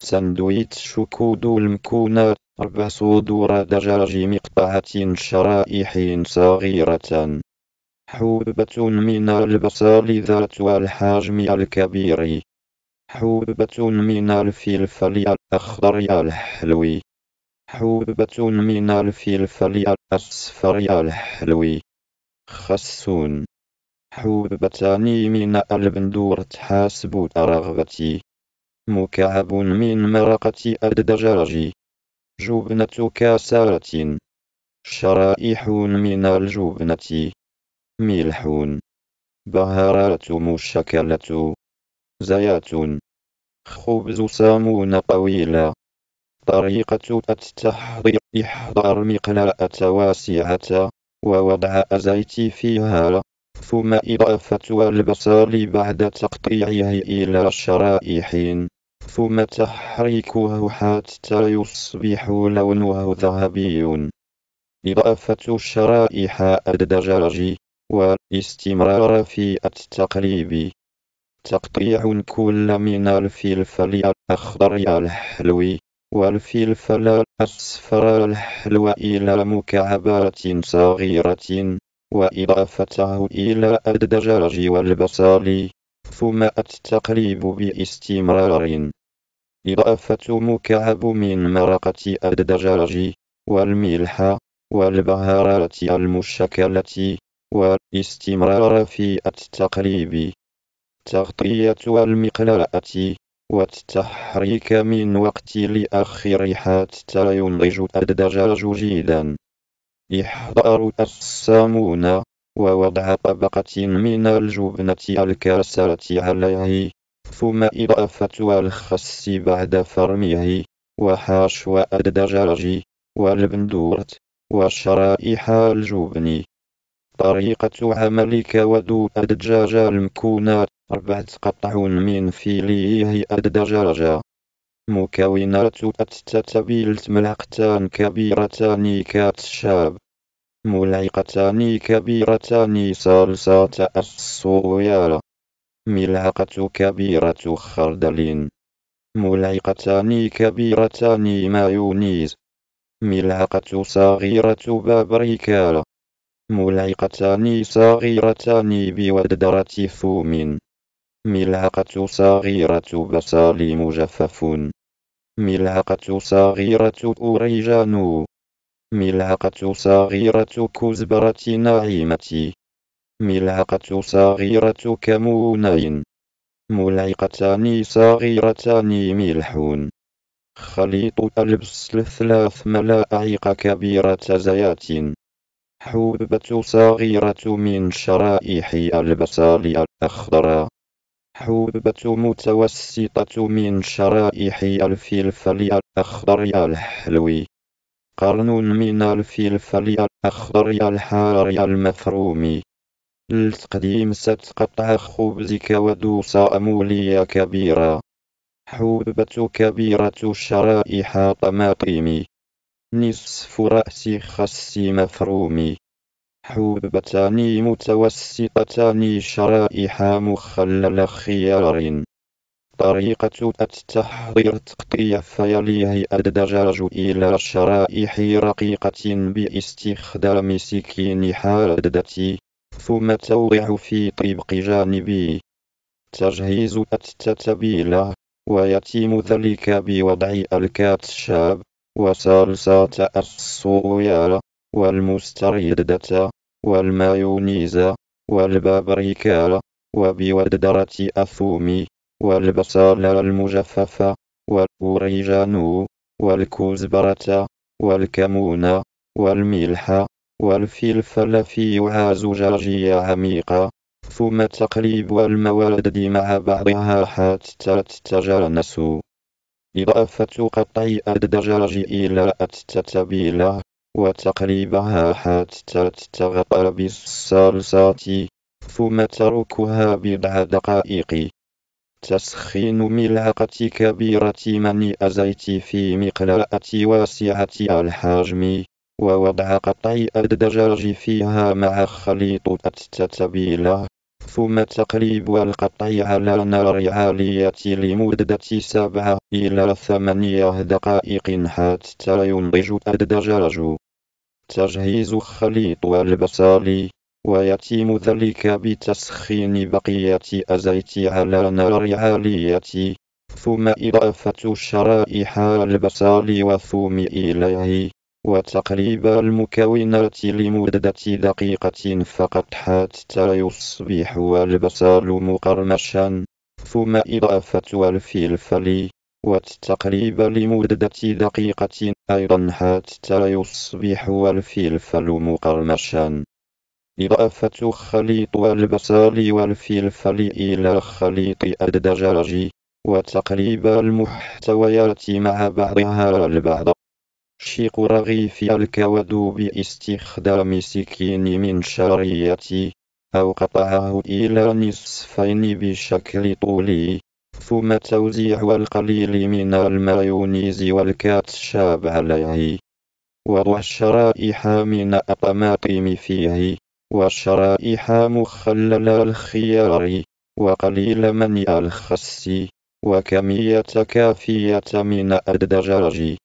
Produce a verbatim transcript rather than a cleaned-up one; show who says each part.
Speaker 1: ساندويتش كود المكونات أربع صدور دجاج مقطعة شرائح صغيرة. حبة من البصل ذات الحجم الكبير. حبة من الفلفل الأخضر الحلو. حبة من الفلفل الأصفر الحلو. خس. حبتان من البندورة حسب رغبتي. مكعب من مرقة الدجاج. جبنة كاسرة. شرائح من الجبنة. ملح. بهارات مشكلة. زيت. خبز صامون طويلة. طريقة التحضير: إحضار مقلاة واسعة ووضع الزيت فيها، ثم إضافة البصل بعد تقطيعه إلى شرائح، ثم تحريكه حتى يصبح لونه ذهبي. إضافة شرائح الدجاج والاستمرار في التقليب. تقطيع كل من الفلفل الأخضر الحلو والفلفل الأصفر الحلو إلى مكعبات صغيرة، وإضافته إلى الدجاج والبصل، ثم التقليب باستمرار. إضافة مكعب من مرقة الدجاج والملح والبهارات المشكلة، والاستمرار في التقليب. تغطية المقلاة والتحريك من وقت لآخر حتى ينضج الدجاج جيدا. إحضار الصامون ووضع طبقة من الجبنة الكاسرة عليه، ثم إضافة الخس بعد فرمه، وحشو الدجاج والبندورة وشرائح الجبن. طريقة عمل كبد الدجاج المكونات: أربعة قطع من فيليه الدجاج. مكونات التتبيلة: ملعقتان كبيرتان كاتشاب، ملعقتان كبيرتان صلصة الصويا، ملعقة كبيرة خردل، ملعقتان كبيرتان مايونيز، ملعقة صغيرة بابريكا، ملعقتان صغيرتان بودرة ثوم، ملعقة صغيرة بصل مجفف، ملعقة صغيرة أوريجانو، ملعقة صغيرة كزبرة ناعمة، ملعقة صغيرة كمون، ملعقتان صغيرتان ملح. خليط البصل ثلاث ملاعق كبيرة زيت. حبة صغيرة من شرائح البصل الأخضر. حبة متوسطة من شرائح الفلفل الأخضر الحلو. قرن من الفلفل الأخضر الحار المفروم. للتقديم: ست قطع خبز كبد صامولية كبيرة. حبة كبيرة شرائح طماطم. نصف رأس خس مفروم. حبتان متوسطتان شرائح مخلل خيار. طريقة التحضير: تقطيع فيليه الدجاج إلى شرائح رقيقة باستخدام سكين حادة، ثم توضع في طبق جانبي. تجهيز التتبيلة: ويتم ذلك بوضع الكاتشاب وصلصة الصويا والمستردة والمايونيز والبابريكا وبودرة الثوم والبصل المجفف والأوريجانو والكزبرة والكمون والملح والفلفل في وعاء زجاجي عميق، ثم تقليب المواد مع بعضها حتى تتجانس. إضافة قطع الدجاج إلى التتبيلة وتقليبها حتى تتغطى بالصلصة، ثم تركها بضع دقائق. تسخين ملعقة كبيرة من الزيت في مقلاة واسعة الحجم، ووضع قطع الدجاج فيها مع خليط التتبيلة، ثم تقليب القطع على نار عالية لمدة سبعة إلى ثمانية دقائق حتى ينضج الدجاج. تجهيز خليط البصل، ويتم ذلك بتسخين بقية الزيت على نار عالية، ثم إضافة شرائح البصل والثوم إليه، وتقليب المكونات لمدة دقيقة فقط حتى يصبح البصل مقرمشا، ثم إضافة الفلفل والتقليب لمدة دقيقة أيضا حتى يصبح الفلفل مقرمشا. إضافة خليط البصل والفلفل إلى خليط الدجاج، وتقليب المحتويات مع بعضها البعض. شق رغيف الكواد باستخدام سكين منشارية، أو قطعه إلى نصفين بشكل طولي، ثم توزيع القليل من المايونيز والكاتشاب عليه. وضع شرائح من الطماطم فيه، وشرائح مخلل الخيار، وقليل من الخس، وكمية كافية من الدجاج.